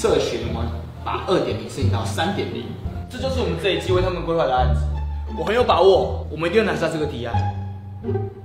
社群，我们把2.0申请到3.0，这就是我们这一季为他们规划的案子。我很有把握，我们一定要拿下这个提案。